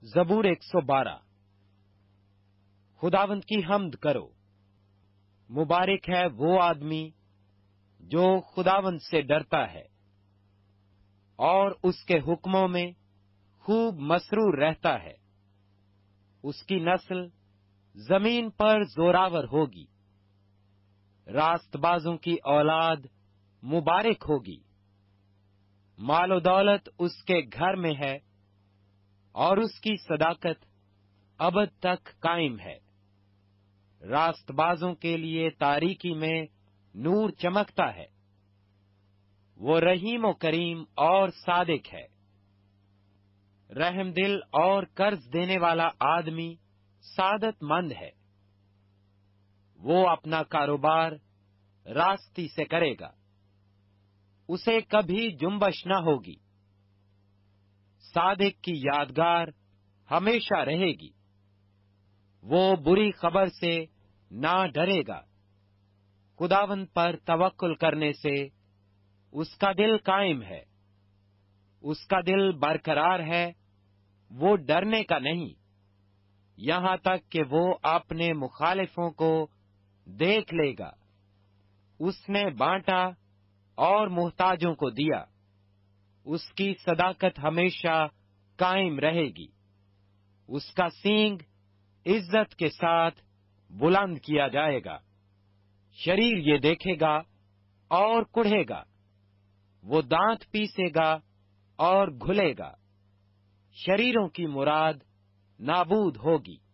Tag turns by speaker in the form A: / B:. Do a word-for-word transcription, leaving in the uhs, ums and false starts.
A: زبور ایک سو بارہ۔ خداوند کی حمد کرو، مبارک ہے وہ آدمی جو خداوند سے ڈرتا ہے اور اس کے حکموں میں خوب مسرور رہتا ہے۔ اس کی نسل زمین پر زوراور ہوگی، راست بازوں کی اولاد مبارک ہوگی۔ مال و دولت اس کے گھر میں ہے اور اس کی صداقت ابد تک قائم ہے۔ راست بازوں کے لیے تاریکی میں نور چمکتا ہے۔ وہ رحیم و کریم اور صادق ہے۔ رحم دل اور قرض دینے والا آدمی سعادت مند ہے۔ وہ اپنا کاروبار راستی سے کرے گا، اسے کبھی جنبش نہ ہوگی۔ صادق کی یادگار ہمیشہ رہے گی، وہ بری خبر سے نہ ڈرے گا۔ خداوند پر توکل کرنے سے اس کا دل قائم ہے، اس کا دل برقرار ہے، وہ ڈرنے کا نہیں، یہاں تک کہ وہ اپنے مخالفوں کو دیکھ لے گا۔ اس نے بانٹا اور محتاجوں کو دیا، اس کی صداقت ہمیشہ قائم رہے گی۔ اس کا سینگ عزت کے ساتھ بلند کیا جائے گا۔ شریر یہ دیکھے گا اور کڑھے گا، وہ دانت پیسے گا اور گھلے گا۔ شریروں کی مراد نابود ہوگی۔